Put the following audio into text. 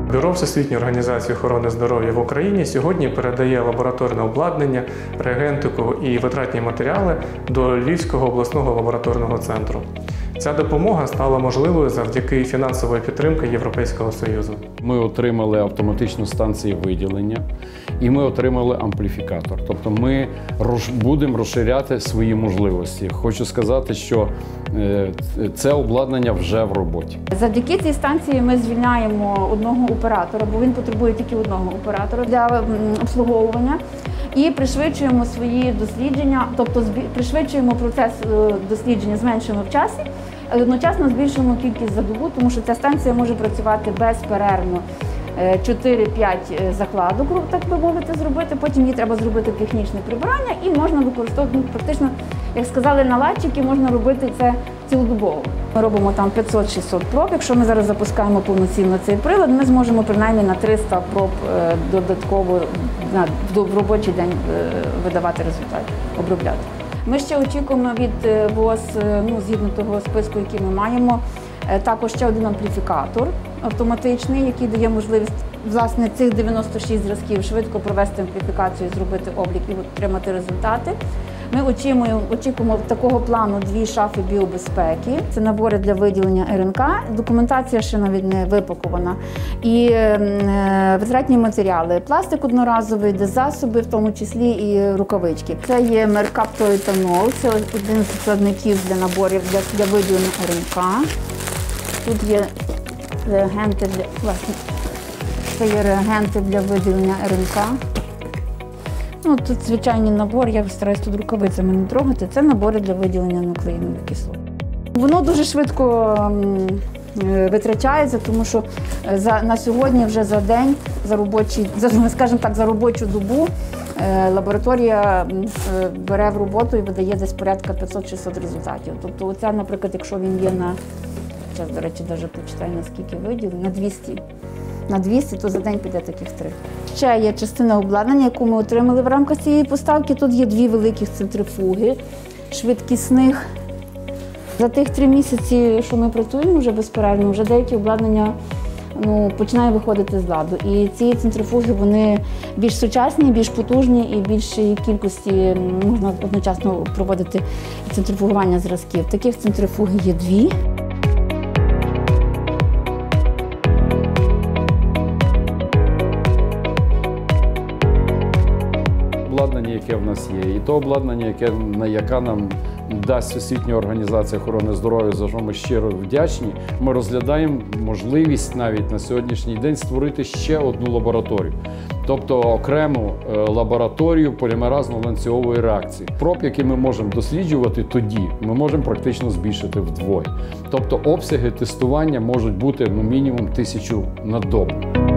Бюро Всесвітньої організації охорони здоров'я в Україні сьогодні передає лабораторне обладнання, реагентику і витратні матеріали до Львівського обласного лабораторного центру. Ця допомога стала можливою завдяки фінансової підтримки Європейського Союзу. Ми отримали автоматичну станцію виділення і ми отримали ампліфікатор. Тобто ми будемо розширяти свої можливості. Хочу сказати, що це обладнання вже в роботі. Завдяки цій станції ми звільняємо одного оператора, бо він потребує тільки одного оператора для обслуговування. І пришвидшуємо свої дослідження, тобто пришвидшуємо процес дослідження, зменшуємо в часі, але одночасно збільшуємо кількість за добу, тому що ця станція може працювати безперервно 4-5 закладок, так би мовити, зробити. Потім їй треба зробити технічне прибирання і можна використовувати, практично, як сказали наладчики, можна робити це цілодобово. Ми робимо там 500-600 проб. Якщо ми зараз запускаємо повноцінно цей прилад, ми зможемо принаймні на 300 проб додатково в робочий день видавати результати, обробляти. Ми ще очікуємо від ВОЗ, згідно того списку, який ми маємо, також ще один ампліфікатор автоматичний, який дає можливість, власне, цих 96 зразків швидко провести ампліфікацію, зробити облік і отримати результати. Ми очікуємо такого плану 2 шафи біобезпеки. Це набори для виділення РНК. Документація ще навіть не випакована. І витратні матеріали. Пластик одноразовий, деззасоби, в тому числі і рукавички. Це є меркаптоетанол, це один з складників для наборів для виділення РНК. Тут є реагенти для виділення РНК. Тут звичайний набор, я стараюсь тут рукавицями не трогати, це набори для виділення нуклеїнових кислот. Воно дуже швидко витрачається, тому що на сьогодні вже за день, за робочу добу лабораторія бере в роботу і видає десь порядка 500-600 результатів. Тобто оця, наприклад, якщо він є зараз, до речі, навіть почитаю, наскільки виділень, на 200, то за день піде таких 3. Ще є частина обладнання, яку ми отримали в рамках цієї поставки. Тут є 2 великих центрифуги швидкісних. За тих 3 місяці, що ми працюємо вже безперервно, вже деякі обладнання починає виходити з ладу. І ці центрифуги, вони більш сучасні, більш потужні і більшій кількості можна одночасно проводити центрифугування зразків. Таких центрифуг є 2. Обладнання, яке в нас є, і то обладнання, яке нам дасть Всесвітня організація охорони здоров'я, за що ми щиро вдячні, ми розглядаємо можливість навіть на сьогоднішній день створити ще одну лабораторію. Тобто окрему лабораторію полімеразно-ланцюгової реакції. Проб, які ми можемо досліджувати тоді, ми можемо практично збільшити вдвоє. Тобто обсяги тестування можуть бути мінімум 1000 на добу.